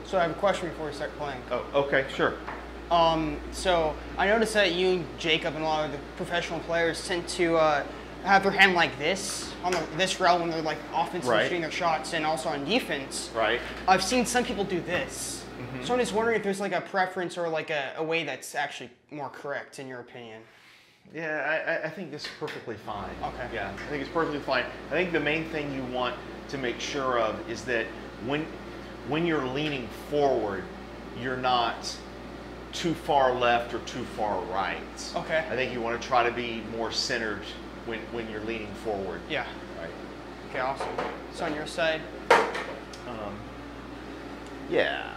So I have a question before we start playing. Oh, okay, sure. So I noticed that you and Jacob and a lot of the professional players tend to have their hand like this on this rail when they're like offensively shooting their shots, and also on defense. Right. I've seen some people do this. So I'm just wondering if there's like a preference or like a way that's actually more correct in your opinion. Yeah, I think this is perfectly fine. Okay. Yeah, I think it's perfectly fine. I think the main thing you want to make sure of is that when you're leaning forward, you're not too far left or too far right. Okay. I think you want to try to be more centered when you're leaning forward. Yeah. Right. Okay, awesome. So on your side. Yeah.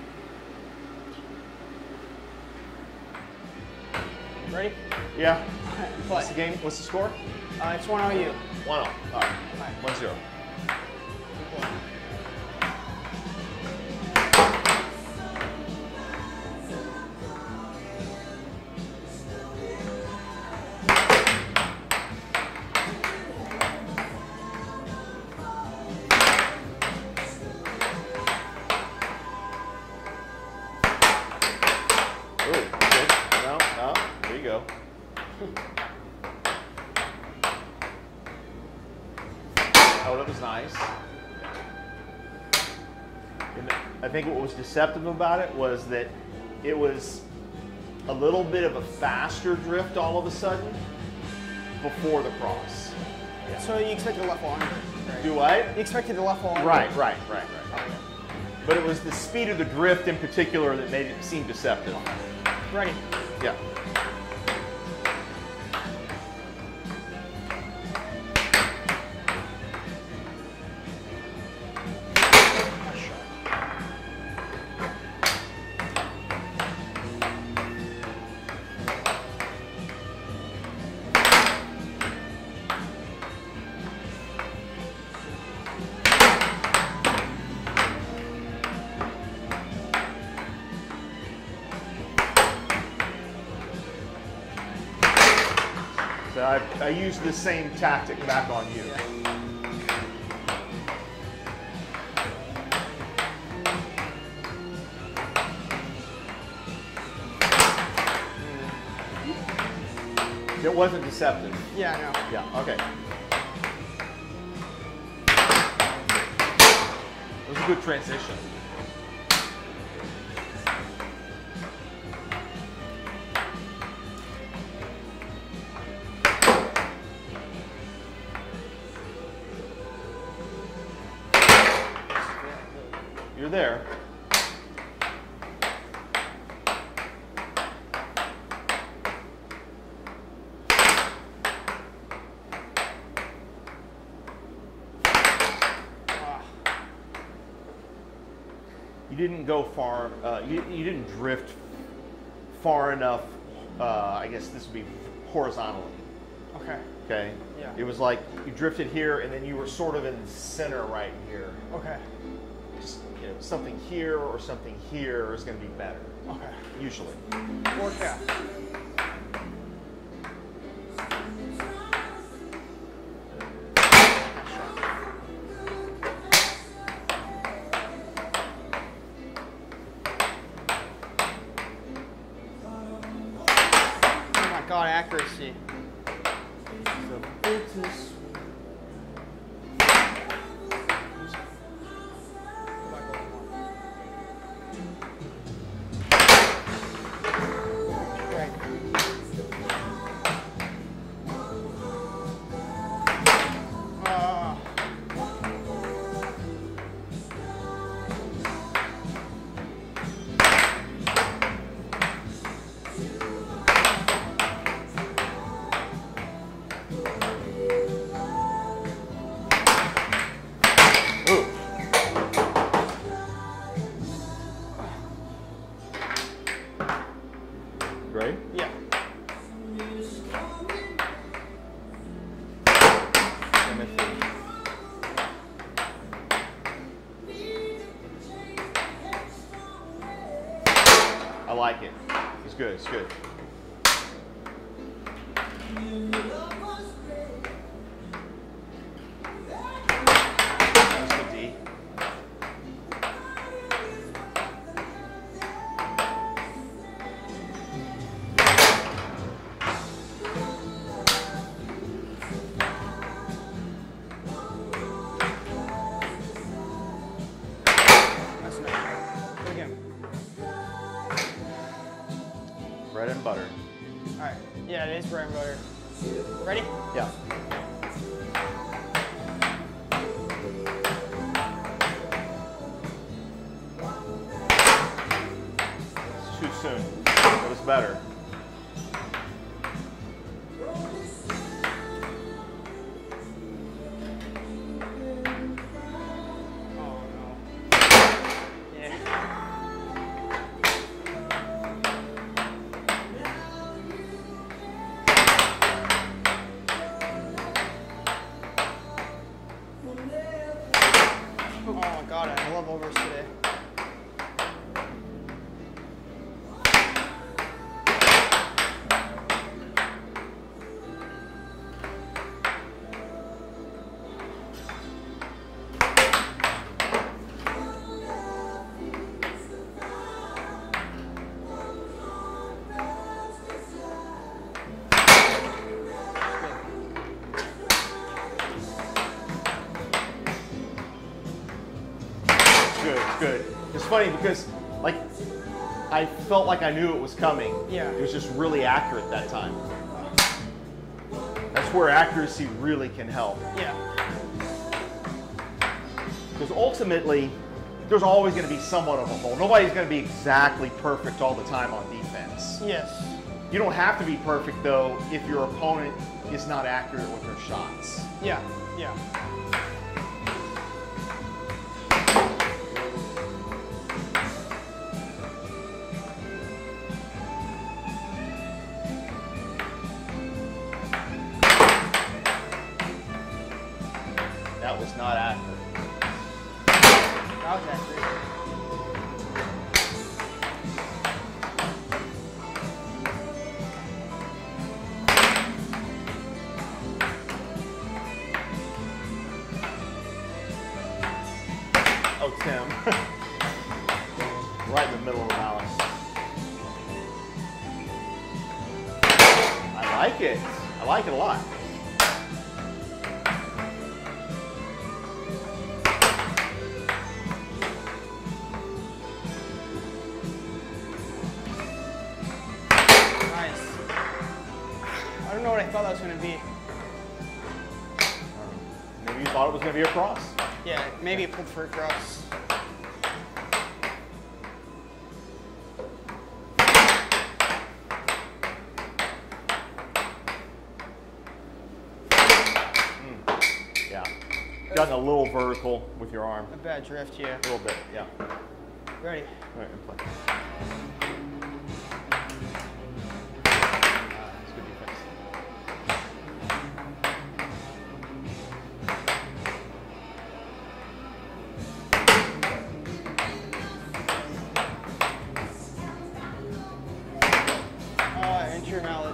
Ready? Yeah. Play. What's the game? What's the score? It's 1-0 you. 1-0. All right. 1-0. Oh, that was nice. And I think what was deceptive about it was that it was a little bit of a faster drift all of a sudden before the cross. Yeah. So you expected a left longer, right? Do what? You expected the left longer. Right. But it was the speed of the drift in particular that made it seem deceptive. Ready? Yeah. So I used the same tactic back on you. It wasn't deceptive. Yeah, I know. Yeah, okay. It was a good transition. You're there. You didn't go far, you didn't drift far enough, I guess this would be horizontally. Okay. Okay? Yeah. It was like you drifted here and then you were sort of in the center right here. Okay. Just, you know, something here or something here is going to be better. Okay. Usually. Work out. Oh my God, accuracy. Right? Yeah. I like it. It's good. It's good. That's the D. Bread and butter. All right. Yeah, it is bread and butter. Ready? Yeah. It's too soon. It was better. Oh my god, I love overs today. Good. It's funny because, like, I felt like I knew it was coming. Yeah. It was just really accurate that time. That's where accuracy really can help. Yeah. Because ultimately, there's always going to be somewhat of a hole. Nobody's going to be exactly perfect all the time on defense. Yes. You don't have to be perfect, though, if your opponent is not accurate with their shots. Yeah. Yeah. That was not accurate. That was accurate. Oh, Tim. Right in the middle of the mallet. I like it. I like it a lot. I don't know what I thought that was going to be. Maybe you thought it was going to be a cross. Yeah, maybe it pulled for a cross. Yeah. Gotten a little vertical with your arm. A bad drift, yeah. A little bit, yeah. Ready? All right, and play. That's good defense. Enter your mallet.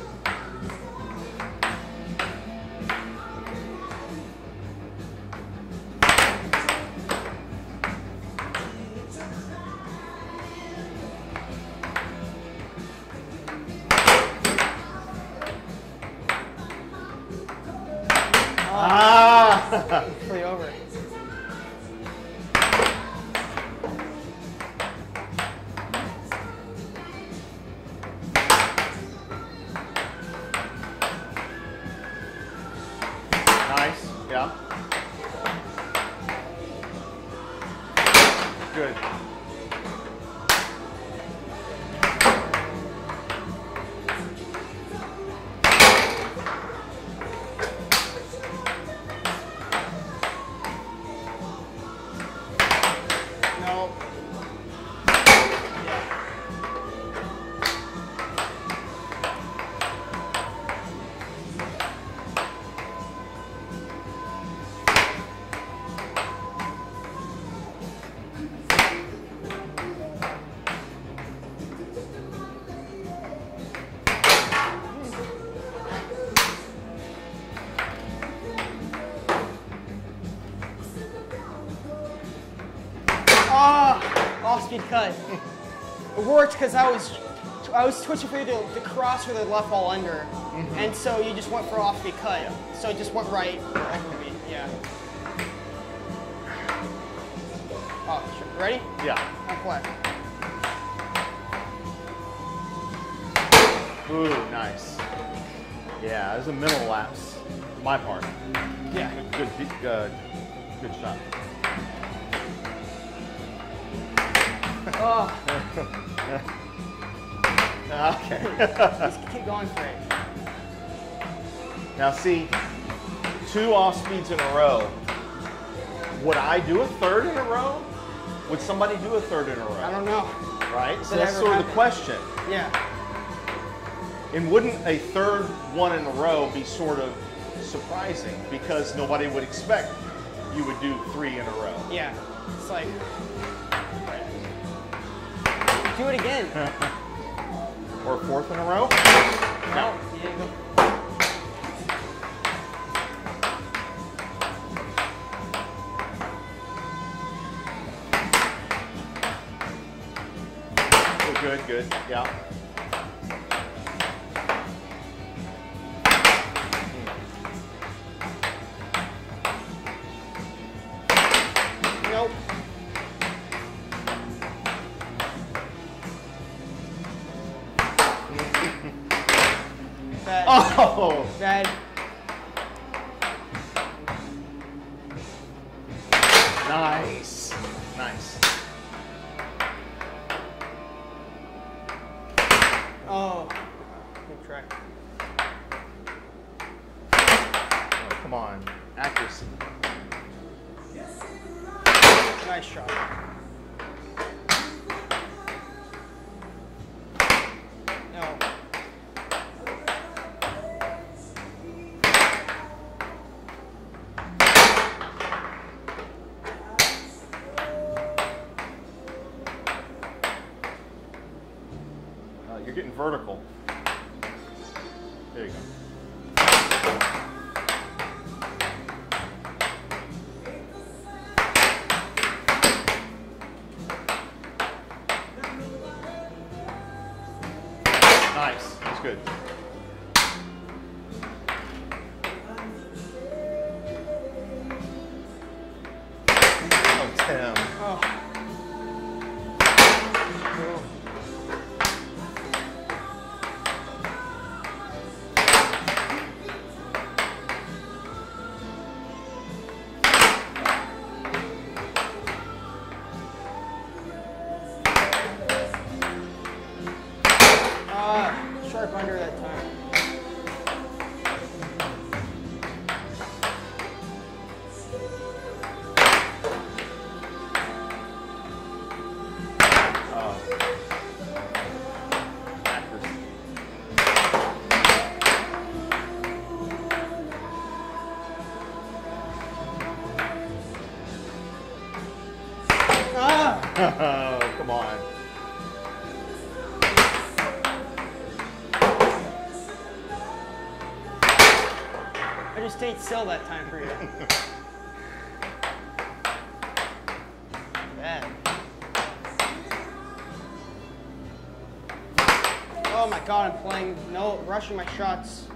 Play over. Nice, yeah. Good. No. Off-speed cut. It worked because I was twitching for you to cross with the left ball under, and so you just went for off-speed cut. Yeah. So it just went right. Yeah. Oh, ready? Yeah. And play. Ooh, nice. Yeah, there's a mental lapse on my part. Yeah. Good shot. Oh. Okay. Just keep going for it. Now see, 2 off speeds in a row. Would I do a third in a row? Would somebody do a third in a row? I don't know. Right? So that's sort of the question. Yeah. And wouldn't a third one in a row be sort of surprising because nobody would expect you would do 3 in a row? Yeah. It's like, do it again. Or a 4th in a row? No. You didn't go. Oh, good, good. Yeah. Nope. Bad. Oh! Bad. Nice. Nice. Oh. Good try. Oh, come on. Accuracy. Nice shot. No. You're getting vertical. There you go. Nice. That's good. Oh, Tim. Oh. Sharp under that time. Oh, come on. I just stayed still that time for you. Bad. Oh my god, I'm playing, no, rushing my shots.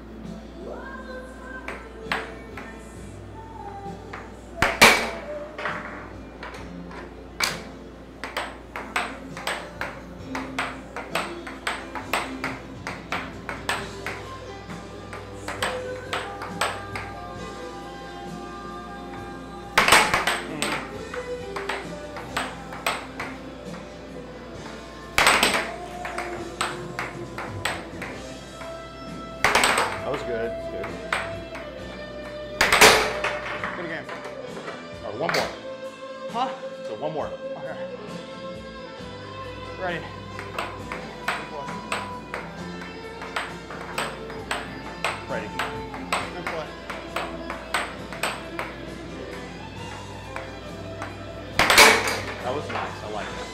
That was good. Good. Good again. All right, one more. Huh? So one more. Okay. Ready. Ready. Good play. That was nice. I like that.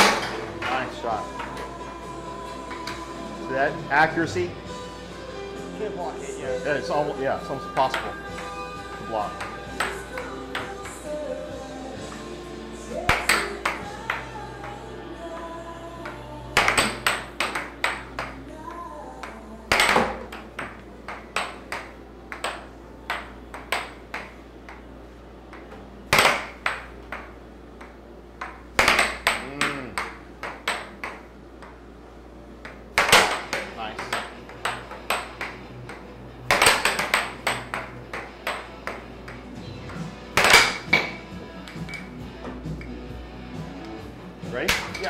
Nice shot. See that accuracy? Can't block it, yeah. Yeah, it's almost impossible to block. Ready? Yeah.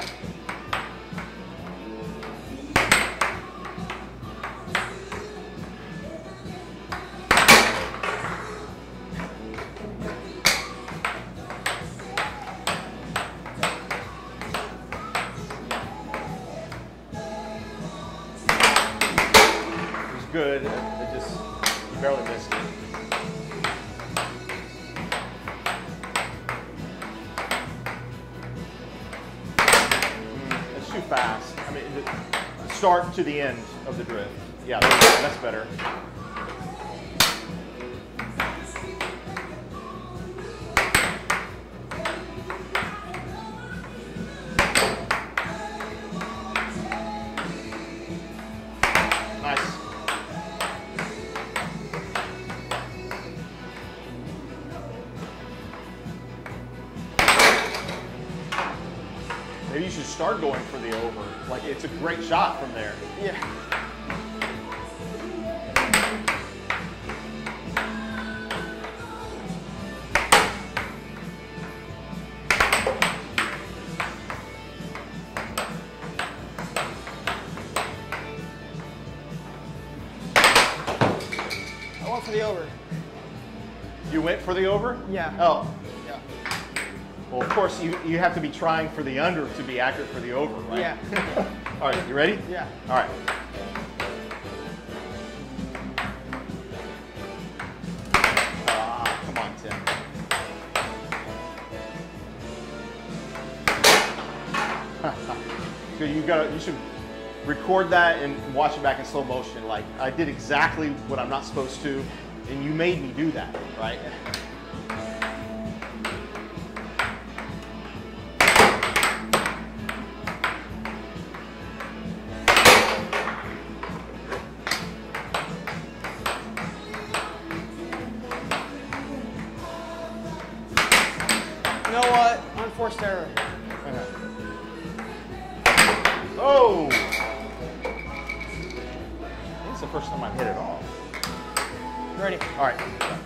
It was good. It just, you barely missed it. Too fast. I mean, the start to the end of the drift. Yeah, that's better. Nice. Maybe you should start going for the over. Like, it's a great shot from there. Yeah. I went for the over. You went for the over? Yeah. Oh. Yeah. Well, of course, you have to be trying for the under to be accurate for the over, right? Yeah. All right, you ready? Yeah. All right. Come on, Tim. Good, you should record that and watch it back in slow motion. Like, I did exactly what I'm not supposed to, and you made me do that, right? You know what? Unforced error. Oh! It's the first time I've hit it off. Ready? All right.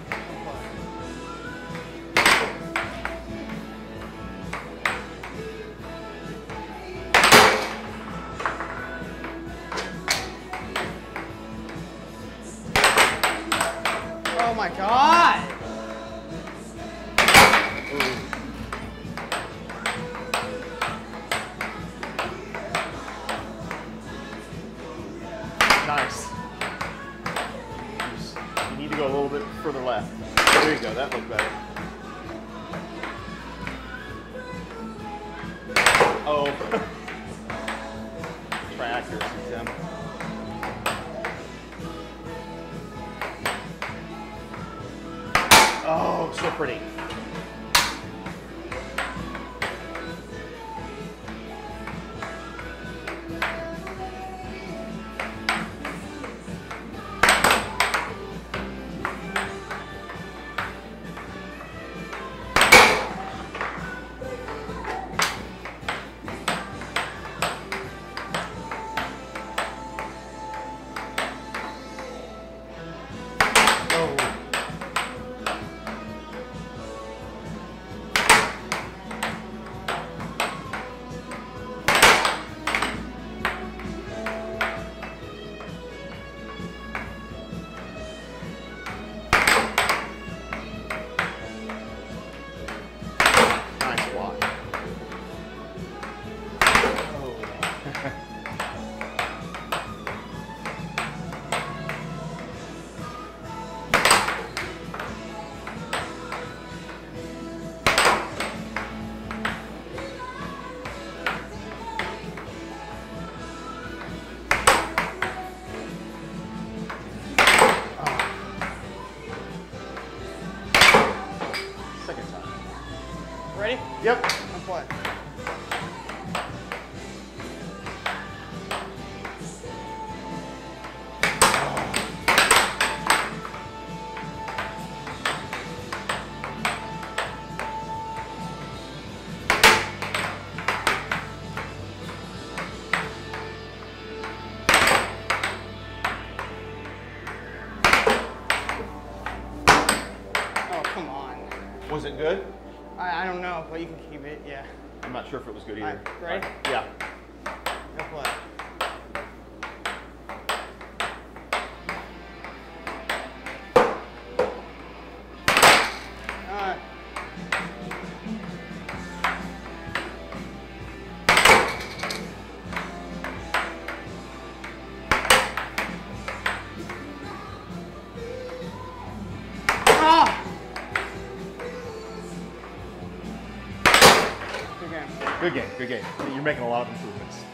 Oh my God! Nice. You need to go a little bit further left. There you go. That looked better. Oh. Try accuracy, Tim. Oh, so pretty. Yep. No play. Was it good? I don't know, but you can keep it, yeah. I'm not sure if it was good either. Ready? Yeah. No play. Good game. Good game. You're making a lot of improvements.